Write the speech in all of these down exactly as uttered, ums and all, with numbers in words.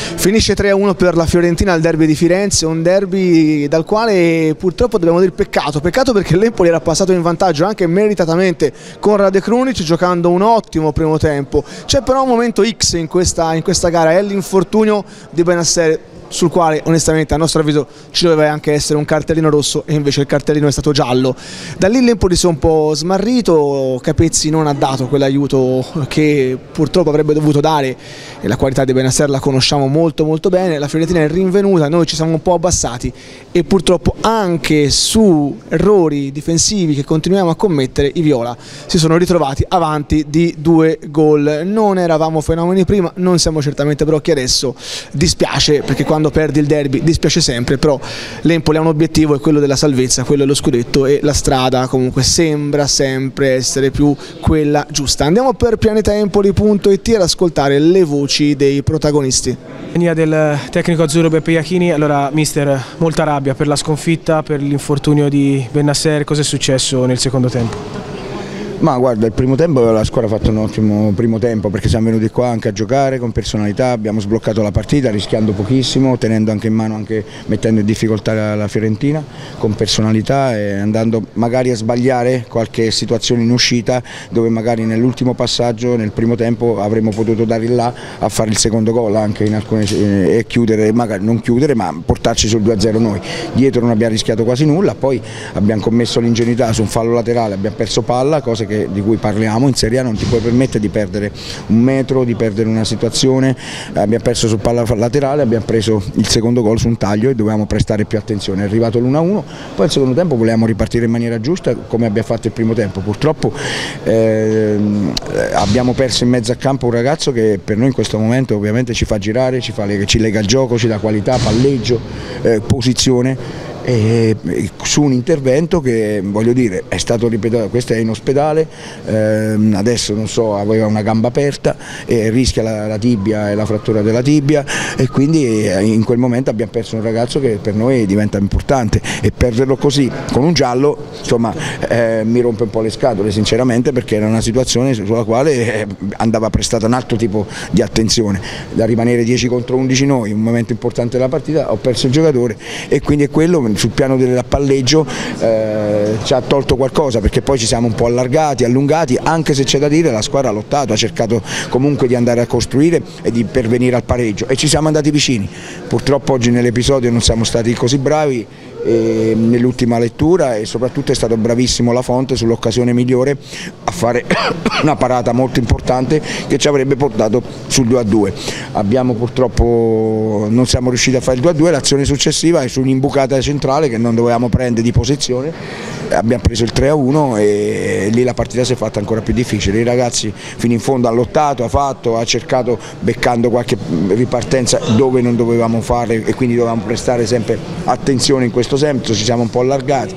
Finisce tre a uno per la Fiorentina al derby di Firenze, un derby dal quale purtroppo dobbiamo dire peccato, peccato perché l'Empoli era passato in vantaggio anche meritatamente con Rade Krunic giocando un ottimo primo tempo. C'è però un momento X in questa, in questa gara, è l'infortunio di Bennacer, sul quale onestamente a nostro avviso ci doveva anche essere un cartellino rosso e invece il cartellino è stato giallo. Da lì l'Empoli si è un po' smarrito, Capezzi non ha dato quell'aiuto che purtroppo avrebbe dovuto dare e la qualità di Bennacer la conosciamo molto molto bene. La Fiorentina è rinvenuta, noi ci siamo un po' abbassati e purtroppo anche su errori difensivi che continuiamo a commettere i viola si sono ritrovati avanti di due gol. Non eravamo fenomeni prima, non siamo certamente brocchi adesso, dispiace perché quando quando perdi il derby dispiace sempre, però l'Empoli ha un obiettivo, è quello della salvezza, quello dello scudetto e la strada comunque sembra sempre essere più quella giusta. Andiamo per pianetaempoli punto it ad ascoltare le voci dei protagonisti. Linea del tecnico azzurro Beppe Iachini. Allora mister, molta rabbia per la sconfitta, per l'infortunio di Bennacer, cosa è successo nel secondo tempo? Ma guarda, il primo tempo la squadra ha fatto un ottimo primo tempo perché siamo venuti qua anche a giocare con personalità, abbiamo sbloccato la partita rischiando pochissimo, tenendo anche in mano, anche mettendo in difficoltà la, la Fiorentina con personalità e andando magari a sbagliare qualche situazione in uscita dove magari nell'ultimo passaggio nel primo tempo avremmo potuto dare là a fare il secondo gol anche in alcune, e chiudere, magari non chiudere ma portarci sul due a zero noi. Dietro non abbiamo rischiato quasi nulla, poi abbiamo commesso l'ingenuità su un fallo laterale, abbiamo perso palla, cosa che, di cui parliamo, in Serie A non ti puoi permettere di perdere un metro, di perdere una situazione, abbiamo perso su palla laterale, abbiamo preso il secondo gol su un taglio e dovevamo prestare più attenzione, è arrivato l'uno a uno, poi il secondo tempo volevamo ripartire in maniera giusta come abbiamo fatto il primo tempo, purtroppo eh, abbiamo perso in mezzo a campo un ragazzo che per noi in questo momento ovviamente ci fa girare, ci, fa, ci lega il gioco, ci dà qualità, palleggio, eh, posizione. E su un intervento che voglio dire è stato ripetuto, questo è in ospedale, ehm, adesso non so, aveva una gamba aperta e rischia la, la tibia e la frattura della tibia e quindi in quel momento abbiamo perso un ragazzo che per noi diventa importante e perderlo così con un giallo insomma eh, mi rompe un po' le scatole sinceramente perché era una situazione sulla quale andava prestata un altro tipo di attenzione, da rimanere dieci contro undici noi, un momento importante della partita, ho perso il giocatore e quindi è quello sul piano del palleggio eh, ci ha tolto qualcosa perché poi ci siamo un po' allargati, allungati, anche se c'è da dire la squadra ha lottato, ha cercato comunque di andare a costruire e di pervenire al pareggio e ci siamo andati vicini, purtroppo oggi nell'episodio non siamo stati così bravi nell'ultima lettura e soprattutto è stato bravissimo Lafonte sull'occasione migliore a fare una parata molto importante che ci avrebbe portato sul due a due. Abbiamo purtroppo non siamo riusciti a fare il due a due, l'azione successiva è su un'imbucata centrale che non dovevamo prendere di posizione, abbiamo preso il tre a uno e lì la partita si è fatta ancora più difficile, i ragazzi fino in fondo hanno lottato, ha fatto, ha cercato beccando qualche ripartenza dove non dovevamo fare e quindi dovevamo prestare sempre attenzione in questo senso, ci siamo un po' allargati,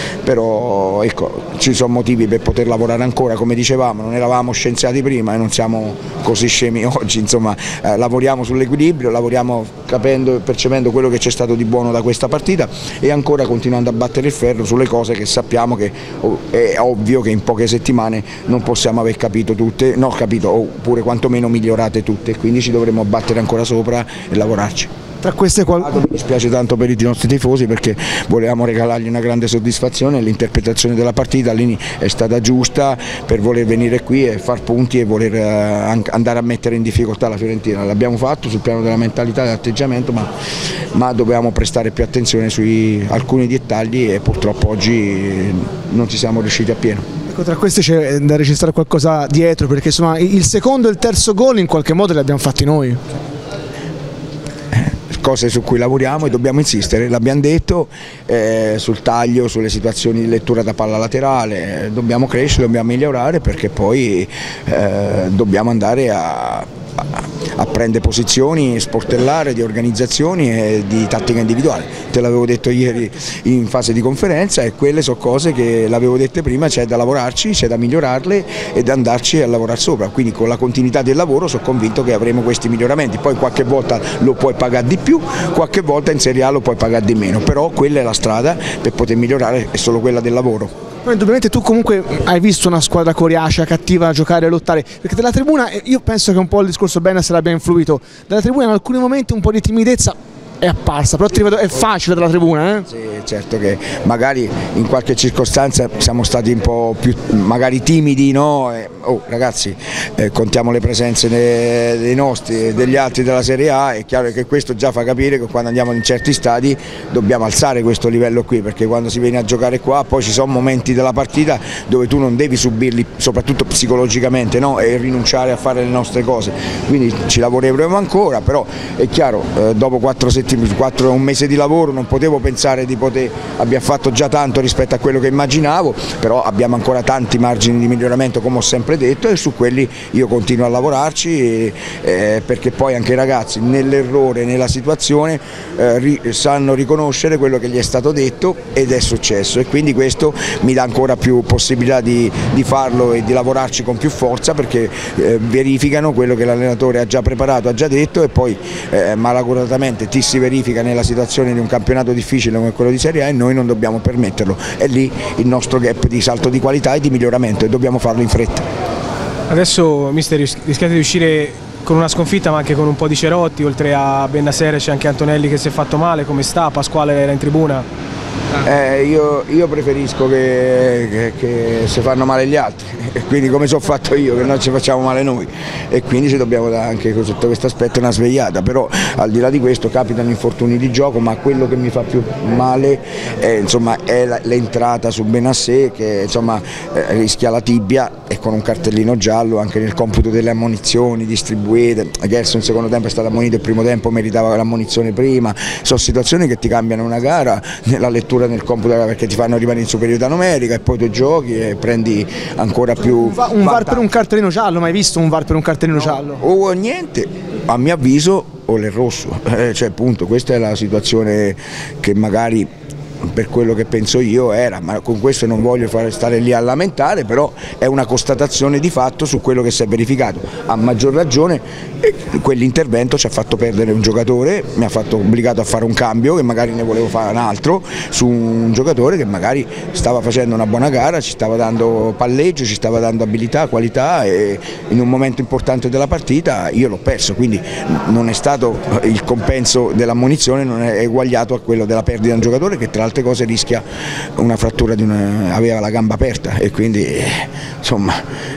però ecco, ci sono motivi per poter lavorare ancora, come dicevamo, non eravamo scienziati prima e non siamo così scemi oggi, insomma eh, lavoriamo sull'equilibrio, lavoriamo capendo e percependo quello che c'è stato di buono da questa partita e ancora continuando a battere il ferro sulle cose che sappiamo che oh, è ovvio che in poche settimane non possiamo aver capito tutte, no capito, oppure quantomeno migliorate tutte, quindi ci dovremo battere ancora sopra e lavorarci. Tra queste qual... Mi dispiace tanto per i nostri tifosi perché volevamo regalargli una grande soddisfazione, l'interpretazione della partita lì è stata giusta per voler venire qui e far punti e voler uh, andare a mettere in difficoltà la Fiorentina, l'abbiamo fatto sul piano della mentalità e dell'atteggiamento ma, ma dovevamo prestare più attenzione su alcuni dettagli e purtroppo oggi non ci siamo riusciti appieno. Tra questi c'è da registrare qualcosa dietro perché insomma il secondo e il terzo gol in qualche modo li abbiamo fatti noi. Cose su cui lavoriamo e dobbiamo insistere, l'abbiamo detto, eh, sul taglio, sulle situazioni di lettura da palla laterale, eh, dobbiamo crescere, dobbiamo migliorare perché poi eh, dobbiamo andare a, a, a prendere posizioni, sportellare di organizzazioni e di tattica individuale. Te l'avevo detto ieri in fase di conferenza e quelle sono cose che l'avevo dette prima, c'è da lavorarci, c'è da migliorarle e da andarci a lavorare sopra, quindi con la continuità del lavoro sono convinto che avremo questi miglioramenti, poi qualche volta lo puoi pagare di più, qualche volta in Serie A lo puoi pagare di meno, però quella è la strada per poter migliorare, è solo quella del lavoro. Poi indubbiamente tu comunque hai visto una squadra coriacea, cattiva a giocare e lottare, perché dalla tribuna, io penso che un po' il discorso Benasser abbia influito, dalla tribuna in alcuni momenti un po' di timidezza è apparsa, però ti ripeto, è facile dalla tribuna, eh? Sì, certo che magari in qualche circostanza siamo stati un po' più magari timidi, no? Eh, oh, ragazzi, eh, contiamo le presenze dei, dei nostri e degli altri della Serie A, è chiaro che questo già fa capire che quando andiamo in certi stadi dobbiamo alzare questo livello qui, perché quando si viene a giocare qua poi ci sono momenti della partita dove tu non devi subirli, soprattutto psicologicamente, no? E rinunciare a fare le nostre cose, quindi ci lavoreremo ancora, però è chiaro, eh, dopo quattro settimane, quattro, un mese di lavoro non potevo pensare di poter, abbiamo fatto già tanto rispetto a quello che immaginavo, però abbiamo ancora tanti margini di miglioramento come ho sempre detto e su quelli io continuo a lavorarci, eh, perché poi anche i ragazzi nell'errore, nella situazione eh, ri, sanno riconoscere quello che gli è stato detto ed è successo, e quindi questo mi dà ancora più possibilità di, di farlo e di lavorarci con più forza, perché eh, verificano quello che l'allenatore ha già preparato, ha già detto, e poi eh, malaguratamente ti si verifica nella situazione di un campionato difficile come quello di Serie A e noi non dobbiamo permetterlo, è lì il nostro gap di salto di qualità e di miglioramento e dobbiamo farlo in fretta. Adesso mister, rischiate di uscire con una sconfitta ma anche con un po' di cerotti, oltre a Bennaser c'è anche Antonelli che si è fatto male, come sta? Pasquale era in tribuna? Eh, io, io preferisco che, che, che si fanno male gli altri, e quindi come sono fatto io, che non ci facciamo male noi, e quindi ci dobbiamo dare anche sotto questo aspetto una svegliata, però al di là di questo capitano infortuni di gioco, ma quello che mi fa più male è, insomma, è l'entrata su Bennaser che insomma, eh, rischia la tibia e con un cartellino giallo anche nel computo delle ammonizioni distribuite. Gerson in secondo tempo è stato ammonito, il primo tempo meritava l'ammonizione prima, sono situazioni che ti cambiano una gara nella lettura nel computo, perché ti fanno rimanere in superiorità numerica e poi tu giochi e prendi ancora più un, va, un V A R per un cartellino giallo, mai visto un V A R per un cartellino no, giallo? O niente, a mio avviso, o l'è rosso, eh, cioè appunto questa è la situazione che magari per quello che penso io era, ma con questo non voglio fare stare lì a lamentare, però è una constatazione di fatto su quello che si è verificato. A maggior ragione quell'intervento ci ha fatto perdere un giocatore, mi ha fatto obbligato a fare un cambio, che magari ne volevo fare un altro su un giocatore che magari stava facendo una buona gara, ci stava dando palleggio, ci stava dando abilità, qualità, e in un momento importante della partita io l'ho perso, quindi non è stato il compenso dell'ammonizione, non è eguagliato a quello della perdita di un giocatore che tra l'altro cose rischia una frattura, di una, aveva la gamba aperta e quindi insomma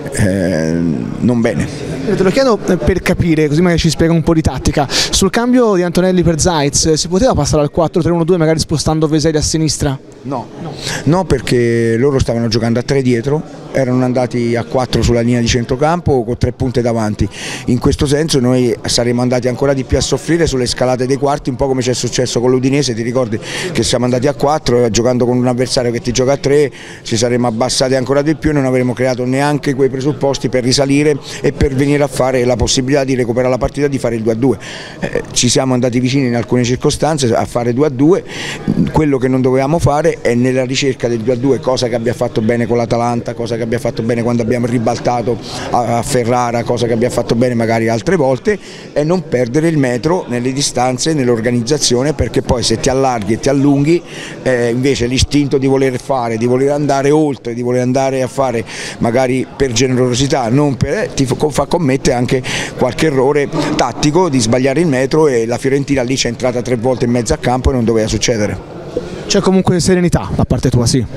eh, non bene. Te lo chiedo per capire, così magari ci spiega un po' di tattica. Sul cambio di Antonelli per Zajc si poteva passare al quattro tre uno due magari spostando Veseli a sinistra? No, no, no, perché loro stavano giocando a tre dietro, erano andati a quattro sulla linea di centrocampo con tre punte davanti. In questo senso noi saremmo andati ancora di più a soffrire sulle scalate dei quarti, un po' come ci è successo con l'Udinese, ti ricordi che siamo andati a quattro giocando con un avversario che ti gioca a tre, ci saremmo abbassati ancora di più e non avremmo creato neanche quei presupposti per risalire e per venire a fare la possibilità di recuperare la partita, di fare il due a due. Eh, ci siamo andati vicini in alcune circostanze a fare due a due, quello che non dovevamo fare è nella ricerca del due a due, cosa che abbia fatto bene con l'Atalanta, cosa che abbia fatto bene quando abbiamo ribaltato a Ferrara, cosa che abbia fatto bene magari altre volte, e non perdere il metro nelle distanze, nell'organizzazione, perché poi se ti allarghi e ti allunghi eh, invece l'istinto di voler fare, di voler andare oltre, di voler andare a fare magari per generosità, non per, ti fa commettere anche qualche errore tattico di sbagliare il metro, e la Fiorentina lì c'è entrata tre volte in mezzo a campo e non doveva succedere. C'è comunque serenità da parte tua, sì?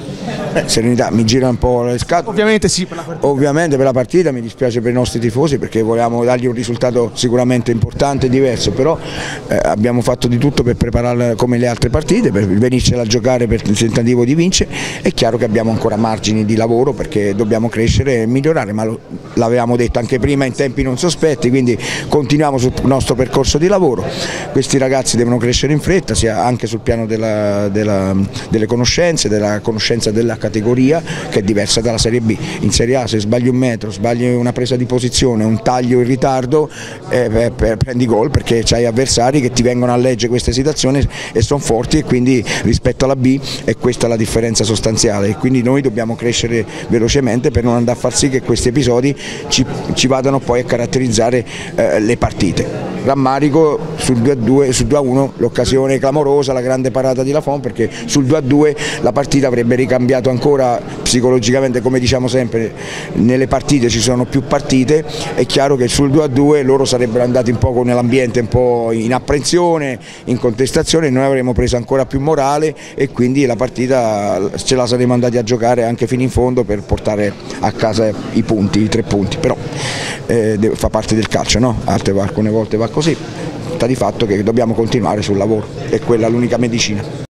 Eh, serenità, mi gira un po' le scatole. Ovviamente sì, per la partita. Ovviamente per la partita, mi dispiace per i nostri tifosi perché volevamo dargli un risultato sicuramente importante e diverso, però eh, abbiamo fatto di tutto per prepararla come le altre partite, per venircela a giocare per il tentativo di vincere. È chiaro che abbiamo ancora margini di lavoro perché dobbiamo crescere e migliorare, ma l'avevamo detto anche prima in tempi non sospetti, quindi continuiamo sul nostro percorso di lavoro. Questi ragazzi devono crescere in fretta, sia anche sul piano della, della, delle conoscenze, della conoscenza della categoria, che è diversa dalla Serie B. In Serie A se sbagli un metro, sbagli una presa di posizione, un taglio in ritardo, eh, prendi gol, perché c'hai avversari che ti vengono a leggere queste situazioni e sono forti, e quindi rispetto alla B è questa la differenza sostanziale, e quindi noi dobbiamo crescere velocemente per non andare a far sì che questi episodi ci, ci vadano poi a caratterizzare eh, le partite. Rammarico sul due a due, sul due a uno l'occasione clamorosa, la grande parata di Lafont, perché sul due a due la partita avrebbe ricambiato ancora psicologicamente, come diciamo sempre, nelle partite ci sono più partite, è chiaro che sul due a due loro sarebbero andati un po' nell'ambiente un po' in apprensione, in contestazione, noi avremmo preso ancora più morale e quindi la partita ce la saremmo andati a giocare anche fino in fondo per portare a casa i punti, i tre punti, però eh, fa parte del calcio, no? Alcune volte va così, sta di fatto che dobbiamo continuare sul lavoro, è quella l'unica medicina.